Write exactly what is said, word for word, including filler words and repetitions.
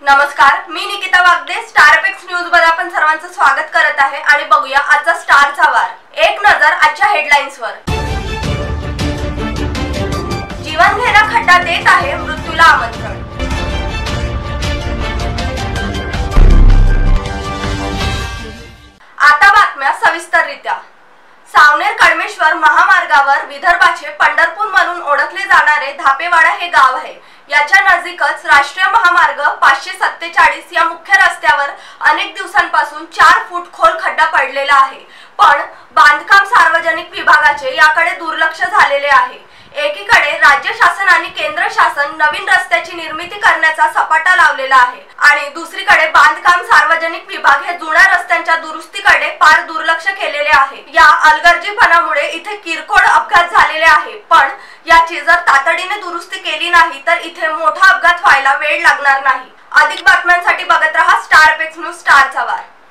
नमस्कार, मी Nikita Wagde. Star apex news मध्ये आपण सर्वांचं स्वागत करत आहे आणि बघूया आजचा स्टारचा वार. एक नजर आजच्या हेडलाईन्सवर. जीवनघेरा खड्डा देत आहे मृत्यूला आमंत्रण. आता बातम्या सविस्तररित्या. सावनेर कडमेश्वर महामार्गावर विदर्भाचे पंढरपूर म्हणून ओळखले जाणारे धापेवाडा हे गाव आहे. याच्या नजीकच राष्ट्रीय महामार्ग पाचशे सत्तेचाळीस या मुख्य रस्त्यावर अनेक दिवसांपासून चार फूट खोल खड्डा पडलेला आहे. पण बांधकाम सार्वजनिक विभागाचे याकडे दुर्लक्ष झालेले आहे. एकीकडे राज्य शासन आणि केंद्र शासन नवीन रस्त्याची निर्मिती करण्याचा सपाटा लावलेला आहे आणि दुसरीकडे बांधकाम सार्वजनिक विभाग हे जुन्या रस्त्यांच्या दुरुस्तीकडे फार दुर्लक्ष केलेले आहे. या अलगर्जीपणामुळे इथे किरकोळ अपघात झालेले आहे. पण याची जर तातडीने दुरुस्ती केली नाही तर इथे मोठा अपघात व्हायला वेळ लागणार नाही. अधिक बातम्यांसाठी बघत रहा स्टार एपेक्स न्यूज, स्टारचा वार.